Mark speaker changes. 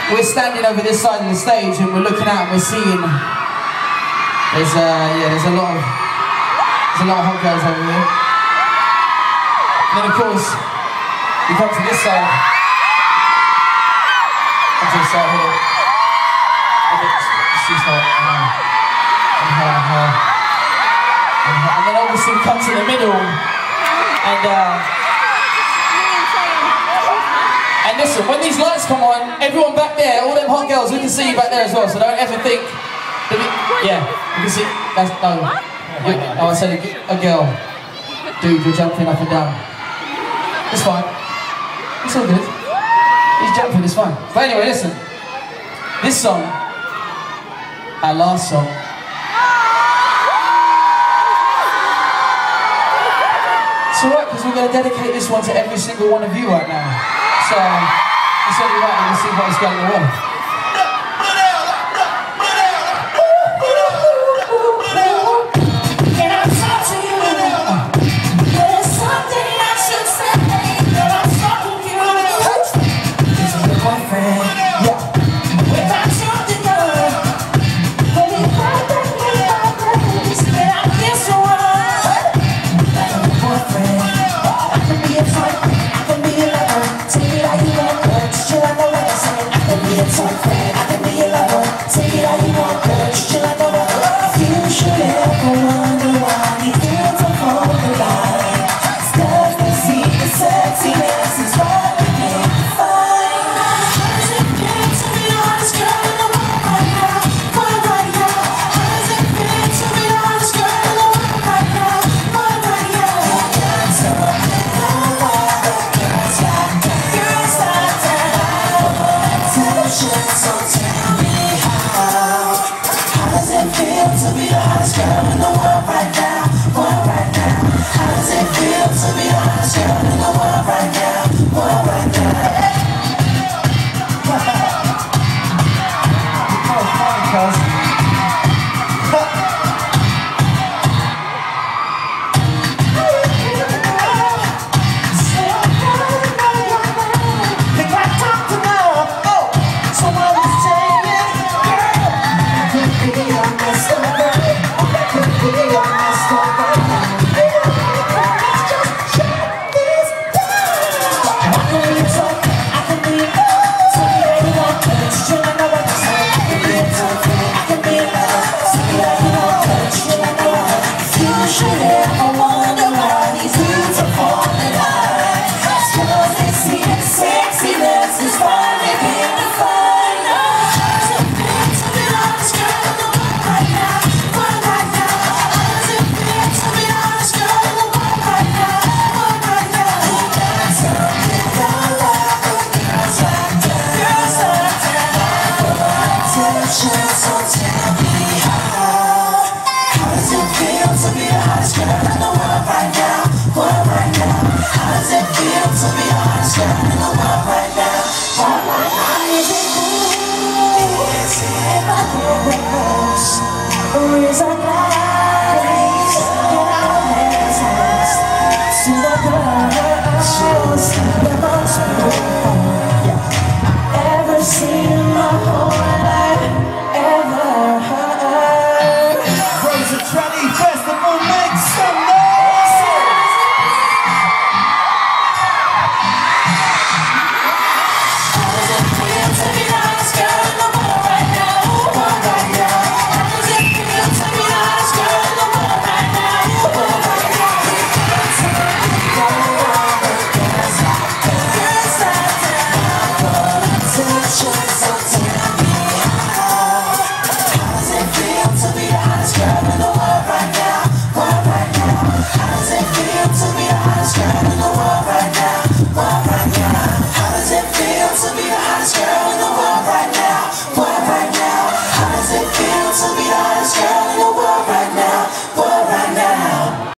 Speaker 1: we're standing over this side of the stage and we're looking out and we're seeing there's a lot of hot girls over here. And then of course you come to this side, come to this side here, and she's hot, and then obviously we come to the middle, and listen, when these lights come on, everyone back there, all them hot girls, we can see you back there as well, so don't ever think that you can see, that's, no, I said a girl, dude, you're jumping up and down, it's fine, it's all good, he's jumping, it's fine, but anyway, listen, this song, our last song, it's alright because we're going to dedicate this one to every single one of you right now. So, it's only right and we'll see what is going on. Can I talk to you? There's something I should say that I'm talking to you. This is your boyfriend. Yeah. Without something done. When you find that you that I feel so wrong. Like I'm your boyfriend. I can be a friend. I can be a lover. Take it how you want, girl. Treat you like a lover. I can be a boyfriend. I can be a lover. Take it how you want, girl. Treat you like a lover. You should ever wonder why you feel to fall in line. Stuff to see the sexiness is what we can't find. How does it feel to be the hottest girl in the world right now? Boy, right now. How does it feel to be the hottest girl in the world right now? Boy, right now. You got something on all the girls like that. Girls like that. Attention, so tell me how. How does it feel to be the hottest girl in the world right now? Boy, right now. How does it feel to be the hottest girl in the world right now? Boy, right now. Oh, fine, cuz. Girl in the world right now.